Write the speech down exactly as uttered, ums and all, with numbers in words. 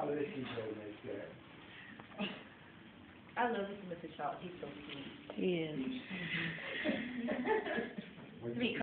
listen to this guy. I love listening to Charles. He's so sweet. He is.